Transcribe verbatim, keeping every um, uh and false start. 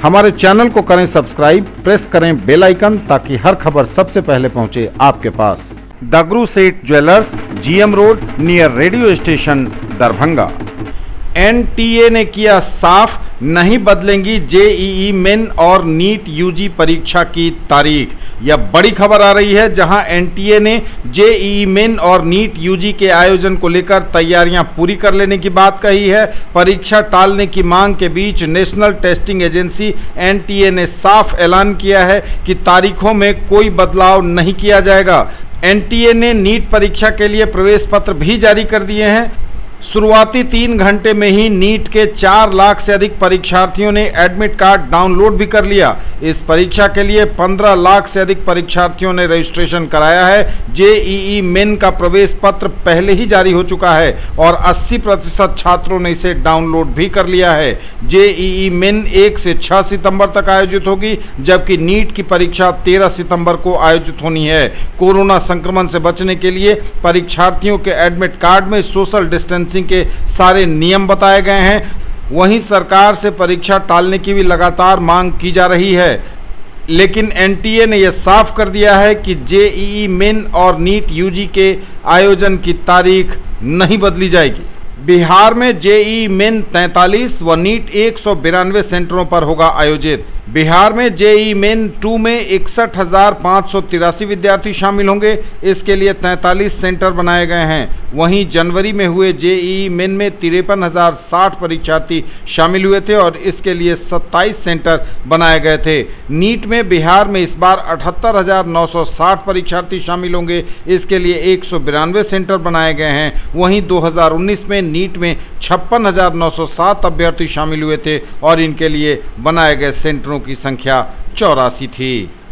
हमारे चैनल को करें सब्सक्राइब, प्रेस करें बेल आइकन ताकि हर खबर सबसे पहले पहुंचे आपके पास। Dagru Seth jewellers, GM road, near radio station, Darbhanga. NTA ने किया साफ, नहीं बदलेंगी जेईई मेन और नीट यूजी परीक्षा की तारीख। यह बड़ी खबर आ रही है, जहां एनटीए ने जेईई मेन और नीट यूजी के आयोजन को लेकर तैयारियां पूरी कर लेने की बात कही है। परीक्षा टालने की मांग के बीच नेशनल टेस्टिंग एजेंसी एनटीए ने साफ ऐलान किया है कि तारीखों में कोई बदलाव नहीं किया जाएगा। एनटीए ने नीट परीक्षा के लिए प्रवेश पत्र भी जारी कर दिए हैं। शुरुआती तीन घंटे में ही नीट के चार लाख से अधिक परीक्षार्थियों ने एडमिट कार्ड डाउनलोड भी कर लिया। इस परीक्षा के लिए पंद्रह लाख से अधिक परीक्षार्थियों ने रजिस्ट्रेशन कराया है। जेईई मेन का प्रवेश पत्र पहले ही जारी हो चुका है और अस्सी प्रतिशत छात्रों ने इसे डाउनलोड भी कर लिया है। जेईई मेन एक से छह सितंबर तक आयोजित होगी, जबकि नीट की परीक्षा तेरह सितंबर को आयोजित होनी है। कोरोना संक्रमण से बचने के लिए परीक्षार्थियों के एडमिट कार्ड में सोशल डिस्टेंस के सारे नियम बताए गए हैं। वहीं सरकार से परीक्षा टालने की भी लगातार मांग की जा रही है, लेकिन एनटीए ने यह साफ कर दिया है कि जेईई मेन और नीट यूजी के आयोजन की तारीख नहीं बदली जाएगी। बिहार में जेईई मेन तैंतालीस व नीट एक सौ बिरानवे सेंटरों पर होगा आयोजित। बिहार में जेईई मेन टू में इकसठ हजार पाँच सौ तिरासी विद्यार्थी शामिल होंगे। इसके लिए तैंतालीस सेंटर बनाए गए हैं। वहीं जनवरी में हुए जेईई मेन में तिरपन हजार साठ परीक्षार्थी शामिल हुए थे और इसके लिए सत्ताईस सेंटर बनाए गए थे। नीट में बिहार में इस बार अठहत्तर हजार नौ सौ साठ परीक्षार्थी शामिल होंगे। इसके लिए एक सौ बिरानवे सेंटर बनाए गए हैं। वहीं दो हजार उन्नीस में नीट में छप्पन हजार नौ सौ सात अभ्यर्थी शामिल हुए थे और इनके लिए बनाए गए सेंटरों की संख्या चौरासी थी।